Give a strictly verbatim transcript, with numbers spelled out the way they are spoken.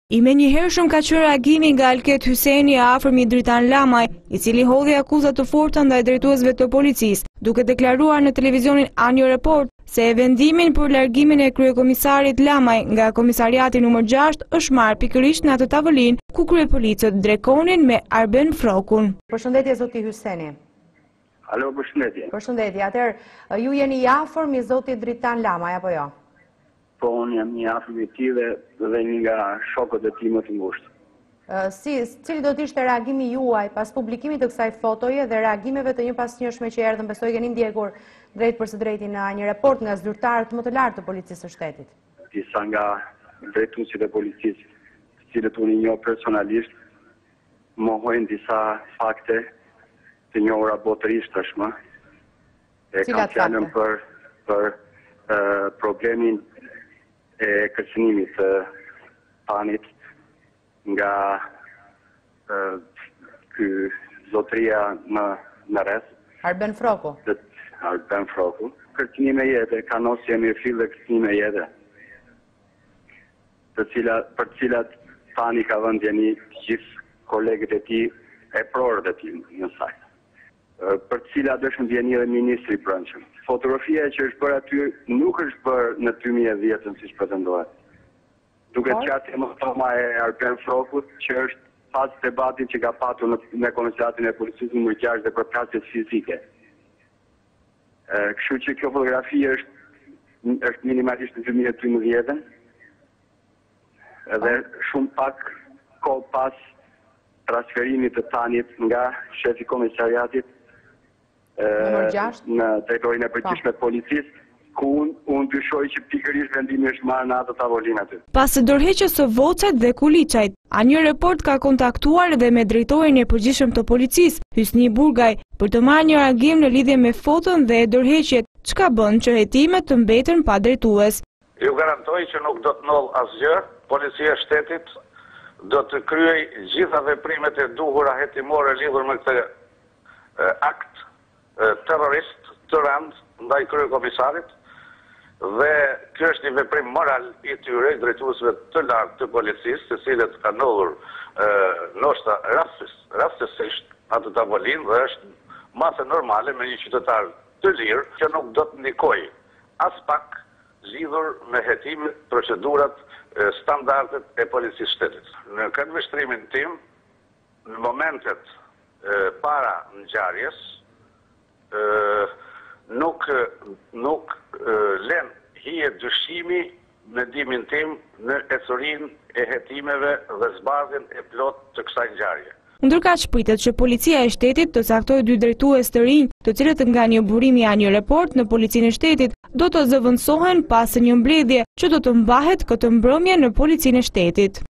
I menjëhershëm ka qenë reagimi nga Alket Hyseni e afërmi Dritan Lamaj, i cili hodhi akuza të forta ndaj drejtuesve të policisë, duke deklaruar në televizionin Anjo Report se e vendimin për largimin e kryekomisarit Lamaj nga komisariati numër gjashtë është marrë pikërisht në atë tavolinë ku kryepolicët drekonin me Arben Frokun. Përshëndetje zoti Hyseni. Alo, përshëndetje. Përshëndetje. Atëherë ju jeni i afër me zotin Dritan Lamaj apo jo? Po, unë jam një afër i tij dhe dhe një nga shokët e tij më të ngushtë. Si, cili do të ishte reagimi juaj pas publikimit të kësaj fotoje dhe reagimeve të njëpasnjëshme që erdhën, besoj keni ndjekur drejt për së drejti në një report nga zyrtarët më të lartë të policisë së shtetit? Disa nga drejtuesit e policisë, të cilët unë i njoh personalisht, mohojnë disa fakte të njohura botërisht tashmë. E kam fjalën për për uh, problemin e kërcënimit të Tanit nga uh, ky zotëria në në rreth. Arben Froku. Arben Froku. Kërcënime jetë, kanosje me fill dhe kërcënime jetë. Të cilat, për të cilat Tani ka vënë ndjeni gjithë kolegët e tij e prorët e tij në sajt. Për të cilat është ndjeni edhe ministri i brendshëm. Fotografia që është bërë aty nuk është bërë në dy mijë e dhjetë siç pretendohet. Duke qenë emotoma e Arben Frokut, që është pas debatin që ka patur në, në komisariatin e policisë numër gjashtë dhe për plasjet fizike. E, kështu që kjo fotografi është, është minimalisht në dy mijë e dymbëdhjetë, edhe shumë pak kohë pas transferimit të Tanit nga shefi komisariatit në drejtorinë e përgjithshme të policisë, ku unë un dyshoj që pikërisht vendimi është marrë në atë tavolinë aty. Pas së dorëheqjes së vocet dhe kuliçajt, Anjo Report ka kontaktuar edhe me drejtorin e përgjithshëm të policisë, Hysni Burgaj, për të marrë një reagim në lidhje me foton dhe dorëheqjet, çka bën që hetimet të mbeten pa drejtues. Ju garantoj që nuk do të ndodh asgjë, policia e shtetit do të kryej gjitha veprimet e duhura hetimore lidhur me këtë e, akt e, terrorist të rënd ndaj kryekomisarit, dhe kjo është një veprim moral i tyre, drejtuesve të lartë të policisë, të cilët kanë ndodhur ndoshta rastësisht atë tavolinë dhe është masë normale me një qytetar të lirë që nuk do të ndikojë as pak lidhur me hetimet, procedurat, standardet e policisë shtetit. Në këtë vështrimin tim, në momentet e, para ngjarjes, nuk nuk e, len hije dyshimi në mendimin tim në ecurinë e hetimeve dhe zbardhjen e plot të kësaj ngjarje. Ndërkaq pritet që policia e shtetit të caktojë dy drejtues të rinj, të cilët nga një burim i Anjo Report në policinë e shtetit do të zëvendësohen pas një mbledhje që do të mbahet këtë mbrëmje në policinë e shtetit.